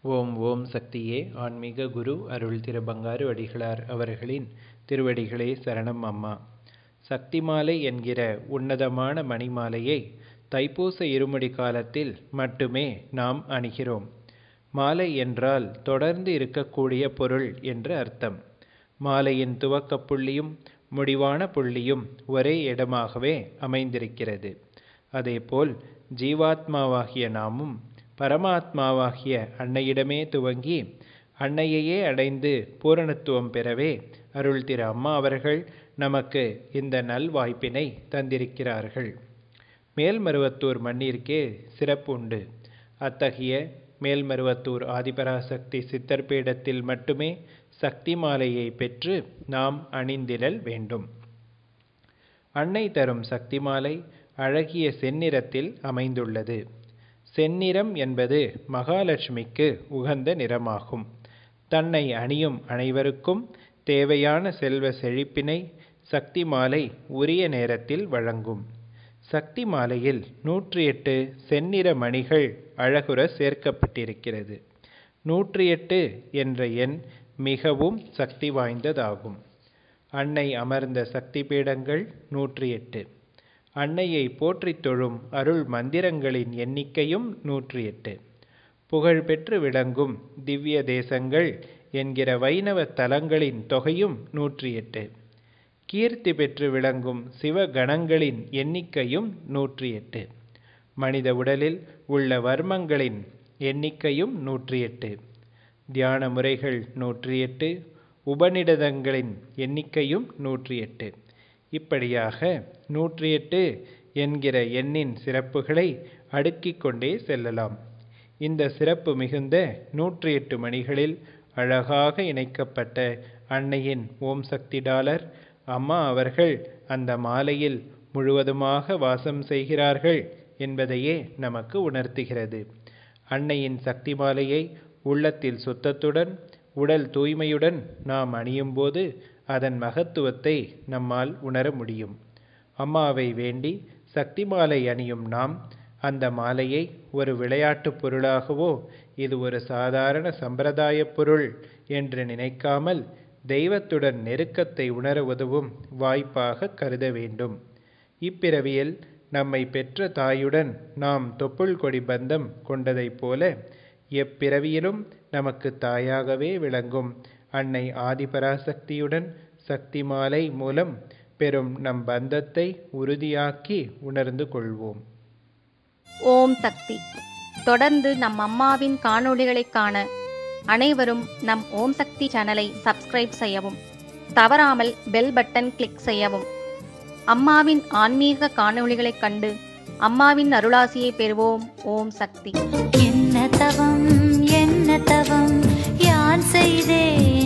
ஓம் ஓம் சக்தியே. ஆன்மீக குரு அருள் திரு பங்காரு அடிகளார் அவர்களின் திருவடிகளே சரணம். அம்மா. சக்தி மாலை என்கிற உன்னதமான மணிமாலையை தைப்பூச இருமுடி காலத்தில் மட்டுமே நாம் அணிகிறோம். மாலை என்றால் தொடர்ந்து இருக்கக்கூடிய பொருள் என்று அர்த்தம். மாலையின் துவக்க புள்ளியும் முடிவான புள்ளியும் ஒரே இடமாகவே அமைந்திருக்கிறது. அதேபோல் ஜீவாத்மாவாகிய நாமும் பரமாத்மாவாகிய அன்னையிடமே துவங்கி அன்னையையே அடைந்து பூரணத்துவம் பெறவே அருள் திரு அம்மா அவர்கள் நமக்கு இந்த நல்வாய்ப்பினை தந்திருக்கிறார்கள். மேல்மருவத்தூர் மண்ணிற்கே சிறப்பு உண்டு. அத்தகைய மேல்மருவத்தூர் ஆதிபராசக்தி சித்தர் பீடத்தில் மட்டுமே சக்தி மாலையை பெற்று நாம் அணிந்திடல் வேண்டும். அன்னை தரும் சக்தி மாலை அழகிய செந்நிறத்தில் அமைந்துள்ளது. செந்நிறம் என்பது மகாலட்சுமிக்கு உகந்த நிறமாகும். தன்னை அணியும் அனைவருக்கும் தேவையான செல்வ செழிப்பினை சக்தி மாலை உரிய நேரத்தில் வழங்கும். சக்தி மாலையில் 108 செந்நிற மணிகள் அழகுற சேர்க்கப்பட்டிருக்கிறது. 108 என்ற எண் மிகவும் சக்தி வாய்ந்ததாகும். அன்னை அமர்ந்த சக்தி பீடங்கள் 108. அன்னையை போற்றி தொழும் அருள் மந்திரங்களின் எண்ணிக்கையும் 108. புகழ் பெற்று விளங்கும் திவ்ய தேசங்கள் என்கிற வைணவ தலங்களின் தொகையும் 108. கீர்த்தி பெற்று விளங்கும் சிவகணங்களின் எண்ணிக்கையும் 108. மனித உடலில் உள்ள வர்மங்களின் எண்ணிக்கையும் 108. தியான முறைகள் 108. உபநிடதங்களின் எண்ணிக்கையும் 108. இப்படியாக 108 என்கிற எண்ணின் சிறப்புகளை அடுக்கிக் கொண்டே செல்லலாம். இந்த சிறப்பு மிகுந்த 108 மணிகளில் அழகாக இணைக்கப்பட்ட அன்னையின் ஓம் சக்தி டாலர் அம்மா அவர்கள் அந்த மாலையில் முழுவதுமாக வாசம் செய்கிறார்கள் என்பதையே நமக்கு உணர்த்துகிறது. அன்னையின் சக்தி மாலையை உள்ளத்தில் சுத்தத்துடன் உடல் தூய்மையுடன் நாம் அணியும் போது அதன் மகத்துவத்தை நம்மால் உணர முடியும். அம்மாவை வேண்டி சக்தி மாலை அணியும் நாம் அந்த மாலையை ஒரு விளையாட்டு பொருளாகவோ இது ஒரு சாதாரண சம்பிரதாய பொருள் என்று நினைக்காமல் தெய்வத்துடன் நெருக்கத்தை உணர உதவும் வாய்ப்பாக கருத வேண்டும். இப்பிறவியில் நம்மை பெற்ற தாயுடன் நாம் தொப்புள் கொடி பந்தம் கொண்டதைப் போல எப்பிறவியிலும் நமக்கு தாயாகவே விளங்கும் அன்னை ஆதிபராசக்தியுடன் சக்தி மாலை மூலம் பெறும் நம் பந்தத்தை உறுதியாக்கி உணர்ந்து கொள்வோம். ஓம் சக்தி. தொடர்ந்து நம் அம்மாவின் காணொளிகளை காண அனைவரும் நம் ஓம் சக்தி சேனலை சப்ஸ்கிரைப் செய்யவும், தவறாமல் பெல் பட்டன் கிளிக் செய்யவும். அம்மாவின் ஆன்மீக காணொளிகளை கண்டு அம்மாவின் அருளாசியை பெறுவோம். ஓம் சக்தி. என்ன தவம் யான் செய்தேன்